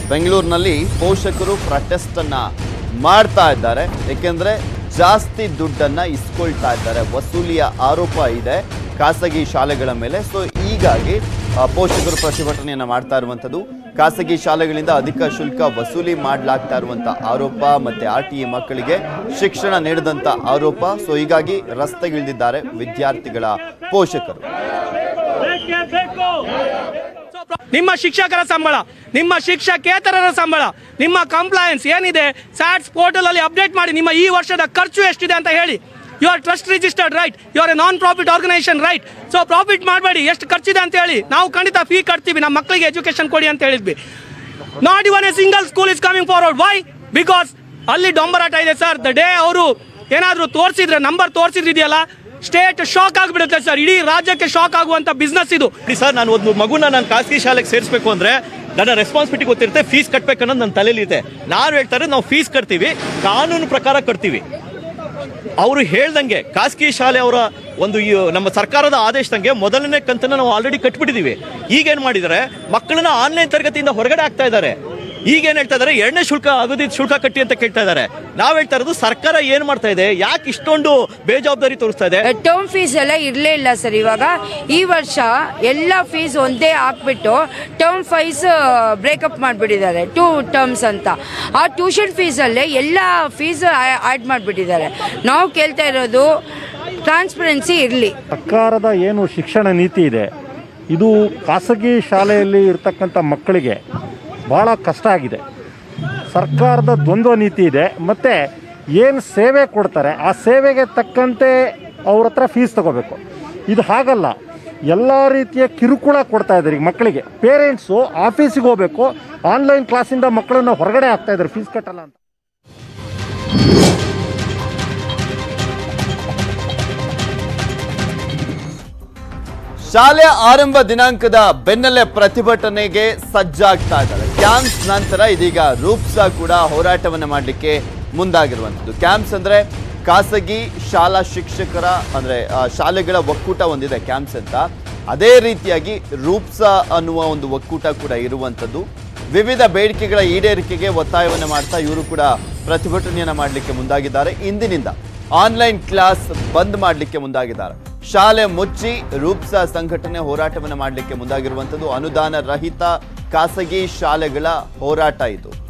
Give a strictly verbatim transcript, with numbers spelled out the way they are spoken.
ಬೆಂಗಳೂರಿನಲ್ಲಿ ಪೋಷಕರು ಪ್ರೊಟೆಸ್ಟ್ ಅನ್ನ ಮಾಡ್ತಾ ಇದ್ದಾರೆ. ಏಕೆಂದ್ರೆ ಜಾಸ್ತಿ ದುಡ್ಡನ್ನ ಇಸ್ಕೊಳ್ತಾ ಇದ್ದಾರೆ, ವಸೂಲಿಯ ಆರೋಪ ಇದೆ ಖಾಸಗಿ ಶಾಲೆಗಳ ಮೇಲೆ. ಸೊ ಹೀಗಾಗಿ ಪೋಷಕರು ಪ್ರತಿಭಟನೆಯನ್ನ ಮಾಡ್ತಾ ಇರುವಂಥದ್ದು. ಖಾಸಗಿ ಶಾಲೆಗಳಿಂದ ಅಧಿಕ ಶುಲ್ಕ ವಸೂಲಿ ಮಾಡಲಾಗ್ತಾ ಇರುವಂತ ಆರೋಪ ಮತ್ತೆ ಆರ್ ಟಿ ಇ ಮಕ್ಕಳಿಗೆ ಶಿಕ್ಷಣ ನೀಡದಂತ ಆರೋಪ. ಸೊ ಹೀಗಾಗಿ ರಸ್ತೆಗಿಳಿದಿದ್ದಾರೆ ವಿದ್ಯಾರ್ಥಿಗಳ ಪೋಷಕರು. ನಿಮ್ಮ ಶಿಕ್ಷಕರ ಸಂಬಳ, ನಿಮ್ಮ ಶಿಕ್ಷಕೇತರರ ಸಂಬಳ, ನಿಮ್ಮ ಕಂಪ್ಲೈನ್ಸ್ ಏನಿದೆ ಸ್ಯಾಟ್ಸ್ ಪೋರ್ಟಲ್ ಅಲ್ಲಿ ಅಪ್ಡೇಟ್ ಮಾಡಿ. ನಿಮ್ಮ ಈ ವರ್ಷದ ಖರ್ಚು ಎಷ್ಟಿದೆ ಅಂತ ಹೇಳಿ. You are trust registered right, you are a non profit organisation right. So profit ಮಾಡಬೇಡಿ, ಎಷ್ಟು ಖರ್ಚಿದೆ ಅಂತ ಹೇಳಿ. ನಾವು ಖಂಡಿತ ಫೀ ಕಟ್ತೀವಿ, ನಮ್ಮ ಮಕ್ಕಳಿಗೆ ಎಜುಕೇಶನ್ ಕೊಡಿ ಅಂತ ಹೇಳಿದ್ವಿ. Not even a single school is coming forward. Why? Because ಅಲ್ಲಿ ಡೊಂಬರಾಟ ಇದೆ ಸರ್. ದ ಡೇ ಅವರು ಏನಾದರೂ ತೋರಿಸಿದ್ರೆ, ನಂಬರ್ ತೋರಿಸಿದ್ರೆ ಇದೆಯಲ್ಲ, ಸ್ಟೇಟ್ ಶಾಕ್ ಆಗಿಬಿಡುತ್ತೆ ಸರ್. ಇಡೀ ರಾಜ್ಯಕ್ಕೆ ಶಾಕ್ ಆಗುವಂತ ಬಿಸ್ನೆಸ್ ಇದು ಸರ್. ನಾನು ಒಂದು ಮಗುನ ನಾನು ಖಾಸಗಿ ಶಾಲೆಗೆ ಸೇರಿಸಬೇಕು ಅಂದ್ರೆ ನನ್ನ ರೆಸ್ಪಾನ್ಸಿಬಿಲಿಟಿ ಗೊತ್ತಿರುತ್ತೆ, ಫೀಸ್ ಕಟ್ಟಬೇಕು ಅನ್ನೋದು ನನ್ನ ತಲೆಯಲ್ಲಿ ಇದೆ. ನಾನು ಹೇಳ್ತಾರೆ ನಾವು ಫೀಸ್ ಕಟ್ತೀವಿ, ಕಾನೂನು ಪ್ರಕಾರ ಕಟ್ತೀವಿ. ಅವರು ಹೇಳ್ದಂಗೆ ಖಾಸಗಿ ಶಾಲೆ ಅವರ ಒಂದು ನಮ್ಮ ಸರ್ಕಾರದ ಆದೇಶದಂಗೆ ಮೊದಲನೇ ಕಂತನ್ನ ನಾವು ಆಲ್ರೆಡಿ ಕಟ್ಬಿಟ್ಟಿದ್ದೀವಿ. ಈಗೇನು ಮಾಡಿದ್ದಾರೆ, ಮಕ್ಕಳನ್ನ ಆನ್ಲೈನ್ ತರಗತಿಯಿಂದ ಹೊರಗಡೆ ಆಗ್ತಾ ಇದ್ದಾರೆ. ಈಗೇನು ಹೇಳ್ತಾ ಇದ್ದಾರೆ, ಎರಡನೇ ಶುಲ್ಕ ಆಗೋದು ಶುಲ್ಕ ಕಟ್ಟಿ ಅಂತ ಕೇಳ್ತಾ ಇದ್ದಾರೆ. ನಾವು ಹೇಳ್ತಾ ಇರೋದು ಸರ್ಕಾರ ಏನ್ ಮಾಡ್ತಾ ಇದೆ, ಯಾಕೆ ಇಷ್ಟೊಂದು ಬೇಜವಾಬ್ದಾರಿ ತೋರಿಸ್ತಾ ಇದೆ? ಟರ್ಮ್ ಫೀಸ್ ಎಲ್ಲ ಇರಲೇ ಇಲ್ಲ ಸರ್. ಇವಾಗ ಈ ವರ್ಷ ಎಲ್ಲ ಫೀಸ್ ಒಂದೇ ಹಾಕ್ಬಿಟ್ಟು ಟರ್ಮ್ ಫೀಸ್ ಬ್ರೇಕಪ್ ಮಾಡಿಬಿಟ್ಟಿದ್ದಾರೆ, ಟೂ ಟರ್ಮ್ಸ್ ಅಂತ. ಆ ಟ್ಯೂಷನ್ ಫೀಸಲ್ಲೇ ಎಲ್ಲ ಫೀಸ್ ಆ್ಯಡ್ ಮಾಡಿಬಿಟ್ಟಿದ್ದಾರೆ. ನಾವು ಕೇಳ್ತಾ ಇರೋದು ಟ್ರಾನ್ಸ್ಪರೆನ್ಸಿ ಇರಲಿ. ಸರ್ಕಾರದ ಏನು ಶಿಕ್ಷಣ ನೀತಿ ಇದೆ, ಇದು ಖಾಸಗಿ ಶಾಲೆಯಲ್ಲಿ ಇರ್ತಕ್ಕಂಥ ಮಕ್ಕಳಿಗೆ ಭಾಳ ಕಷ್ಟ ಆಗಿದೆ. ಸರ್ಕಾರದ ದ್ವಂದ್ವ ನೀತಿ ಇದೆ, ಮತ್ತು ಏನು ಸೇವೆ ಕೊಡ್ತಾರೆ ಆ ಸೇವೆಗೆ ತಕ್ಕಂತೆ ಅವ್ರ ಹತ್ರ ಫೀಸ್ ತಗೋಬೇಕು. ಇದು ಹಾಗಲ್ಲ, ಎಲ್ಲ ರೀತಿಯ ಕಿರುಕುಳ ಕೊಡ್ತಾ ಇದ್ದಾರೆ ಈಗ ಮಕ್ಕಳಿಗೆ. ಪೇರೆಂಟ್ಸು ಆಫೀಸಿಗೆ ಹೋಗಬೇಕು, ಆನ್ಲೈನ್ ಕ್ಲಾಸಿಂದ ಮಕ್ಕಳನ್ನ ಹೊರಗಡೆ ಆಗ್ತಾ ಇದ್ದಾರೆ ಫೀಸ್ ಕಟ್ಟಲ್ಲ ಅಂತ. ಶಾಲೆ ಆರಂಭ ದಿನಾಂಕದ ಬೆನ್ನಲ್ಲೇ ಪ್ರತಿಭಟನೆಗೆ ಸಜ್ಜಾಗ್ತಾ ಇದ್ದಾರೆ. ಕ್ಯಾಂಪ್ಸ್ ನಂತರ ಇದೀಗ ರೂಪ್ಸಾ ಕೂಡ ಹೋರಾಟವನ್ನ ಮಾಡಲಿಕ್ಕೆ ಮುಂದಾಗಿರುವಂಥದ್ದು. ಕ್ಯಾಂಪ್ಸ್ ಅಂದ್ರೆ ಖಾಸಗಿ ಶಾಲಾ ಶಿಕ್ಷಕರ ಅಂದ್ರೆ ಶಾಲೆಗಳ ಒಕ್ಕೂಟ ಒಂದಿದೆ ಕ್ಯಾಂಪ್ಸ್ ಅಂತ, ಅದೇ ರೀತಿಯಾಗಿ ರೂಪ್ಸಾ ಅನ್ನುವ ಒಂದು ಒಕ್ಕೂಟ ಕೂಡ ಇರುವಂಥದ್ದು. ವಿವಿಧ ಬೇಡಿಕೆಗಳ ಈಡೇರಿಕೆಗೆ ಒತ್ತಾಯವನ್ನ ಮಾಡ್ತಾ ಇವರು ಕೂಡ ಪ್ರತಿಭಟನೆಯನ್ನ ಮಾಡಲಿಕ್ಕೆ ಮುಂದಾಗಿದ್ದಾರೆ. ಇಂದಿನಿಂದ ಆನ್ಲೈನ್ ಕ್ಲಾಸ್ ಬಂದ್ ಮಾಡಲಿಕ್ಕೆ ಮುಂದಾಗಿದ್ದಾರೆ. ಶಾಲೆ ಮುಚ್ಚಿ ರೂಪ್ಸಾ ಸಂಘಟನೆ ಹೋರಾಟವನ್ನು ಮಾಡಲಿಕ್ಕೆ ಮುಂದಾಗಿರುವಂಥದ್ದು. ಅನುದಾನ ರಹಿತ ಖಾಸಗಿ ಶಾಲೆಗಳ ಹೋರಾಟ ಇದು.